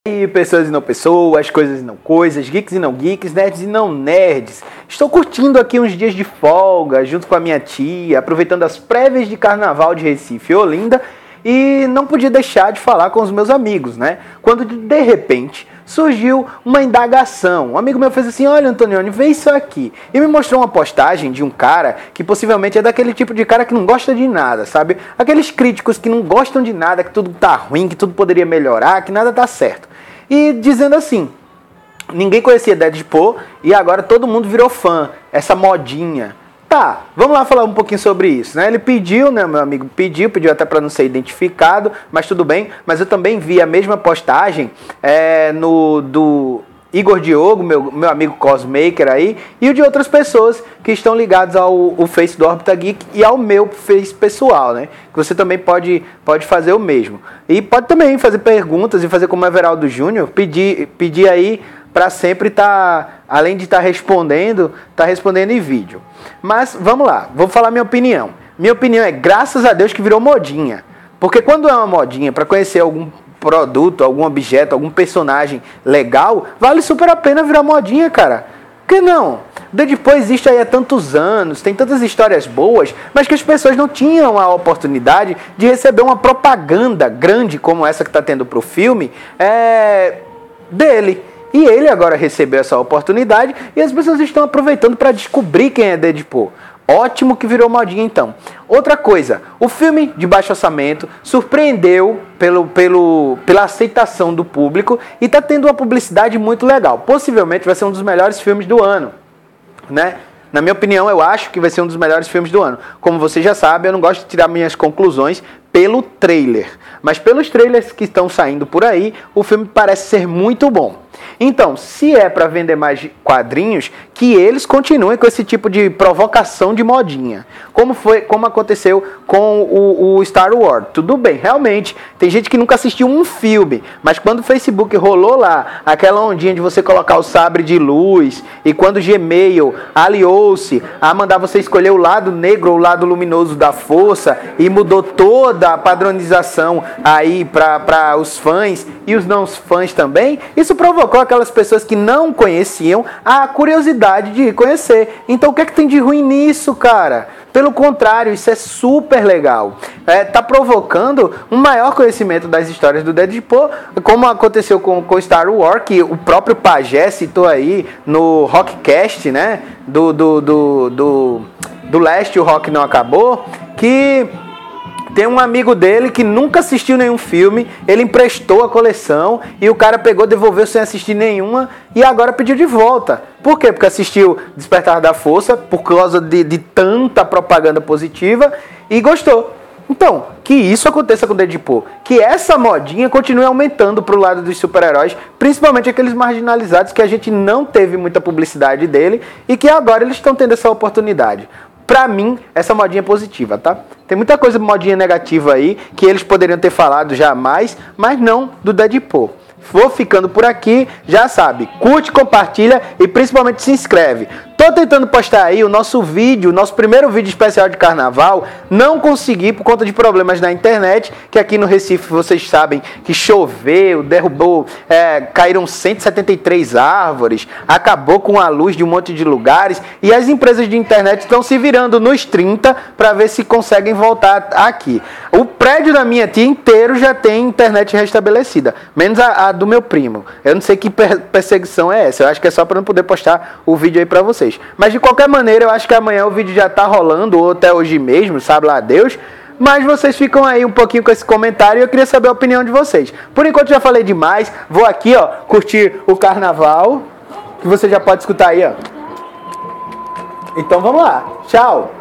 E pessoas e não pessoas, coisas e não coisas, geeks e não geeks, nerds e não nerds. Estou curtindo aqui uns dias de folga, junto com a minha tia, aproveitando as prévias de carnaval de Recife e Olinda, e não podia deixar de falar com os meus amigos, né? Quando de repente surgiu uma indagação. Um amigo meu fez assim: olha, Antonioni, vê isso aqui. E me mostrou uma postagem de um cara que possivelmente é daquele tipo de cara que não gosta de nada, sabe? Aqueles críticos que não gostam de nada, que tudo tá ruim, que tudo poderia melhorar, que nada tá certo. E dizendo assim: ninguém conhecia Deadpool e agora todo mundo virou fã, essa modinha. Tá, vamos lá falar um pouquinho sobre isso, né? Ele pediu, né, meu amigo pediu até para não ser identificado, mas tudo bem. Mas eu também vi a mesma postagem do Igor Diogo, meu amigo Cosmaker aí, e o de outras pessoas que estão ligadas ao Face do Orbita Geek e ao meu Face pessoal, né? Que você também pode fazer o mesmo. E pode também fazer perguntas e fazer como Everaldo Júnior, pedir aí para sempre além de estar respondendo em vídeo. Mas vamos lá, vou falar minha opinião. Minha opinião é, graças a Deus que virou modinha. Porque quando é uma modinha, para conhecer algum produto, algum objeto, algum personagem legal, vale super a pena virar modinha, cara. Por que não? Deadpool existe aí há tantos anos, tem tantas histórias boas, mas que as pessoas não tinham a oportunidade de receber uma propaganda grande como essa que está tendo pro filme dele. E ele agora recebeu essa oportunidade e as pessoas estão aproveitando para descobrir quem é Deadpool. Ótimo que virou modinha então. Outra coisa, o filme de baixo orçamento surpreendeu pela aceitação do público e está tendo uma publicidade muito legal. Possivelmente vai ser um dos melhores filmes do ano, né? Na minha opinião, eu acho que vai ser um dos melhores filmes do ano. Como você já sabe, eu não gosto de tirar minhas conclusões pelo trailer. Mas pelos trailers que estão saindo por aí, o filme parece ser muito bom. Então, se é para vender mais quadrinhos, que eles continuem com esse tipo de provocação de modinha. Como aconteceu com o Star Wars. Tudo bem, realmente, tem gente que nunca assistiu um filme, mas quando o Facebook rolou lá aquela ondinha de você colocar o sabre de luz, e quando o Gmail aliou-se a mandar você escolher o lado negro ou o lado luminoso da força, e mudou toda a padronização aí para os fãs e os não fãs também, isso provocou aquelas pessoas que não conheciam a curiosidade de conhecer. Então o que é que tem de ruim nisso, cara? Pelo contrário, isso é super legal. Tá provocando um maior conhecimento das histórias do Deadpool, como aconteceu com Star Wars, que o próprio Pajé citou aí no Rockcast, né? Do Leste o Rock Não Acabou, que tem um amigo dele que nunca assistiu nenhum filme, ele emprestou a coleção e o cara pegou, devolveu sem assistir nenhuma e agora pediu de volta. Por quê? Porque assistiu Despertar da Força por causa de tanta propaganda positiva e gostou. Então, que isso aconteça com o Deadpool, que essa modinha continue aumentando pro lado dos super-heróis, principalmente aqueles marginalizados que a gente não teve muita publicidade dele e que agora eles estão tendo essa oportunidade. Pra mim, essa modinha é positiva, tá? Tem muita coisa modinha negativa aí que eles poderiam ter falado jamais, mas não do Deadpool. Vou ficando por aqui, já sabe, curte, compartilha e principalmente se inscreve. Tô tentando postar aí o nosso primeiro vídeo especial de carnaval, não consegui por conta de problemas na internet, que aqui no Recife vocês sabem que choveu, derrubou, caíram 173 árvores, acabou com a luz de um monte de lugares e as empresas de internet estão se virando nos 30 para ver se conseguem voltar aqui. O prédio da minha tia inteiro já tem internet restabelecida, menos a do meu primo. Eu não sei que perseguição é essa, eu acho que é só para não poder postar o vídeo aí para vocês. Mas de qualquer maneira, eu acho que amanhã o vídeo já tá rolando, ou até hoje mesmo, sabe lá Deus. Mas vocês ficam aí um pouquinho com esse comentário e eu queria saber a opinião de vocês. Por enquanto já falei demais, vou aqui, ó, curtir o carnaval, que você já pode escutar aí, ó. Então vamos lá, tchau!